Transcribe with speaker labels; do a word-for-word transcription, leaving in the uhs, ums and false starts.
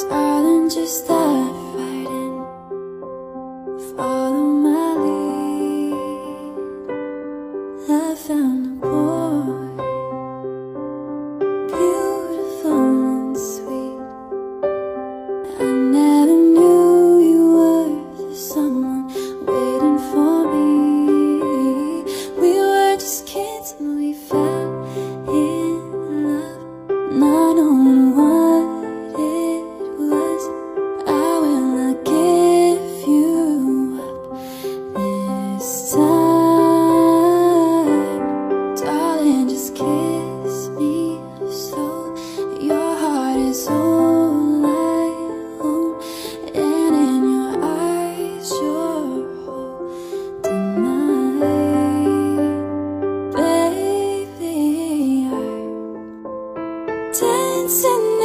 Speaker 1: Darling, just start fighting. Follow my lead. I found a boy, beautiful and sweet. I never knew you were the someone waiting for me. We were just kids and we fell in love, not knowing what it was. I will not give you up this time. Darling, just kiss me slow. Your heart is all I own, and in your eyes you're holding mine. Baby, I'm dancing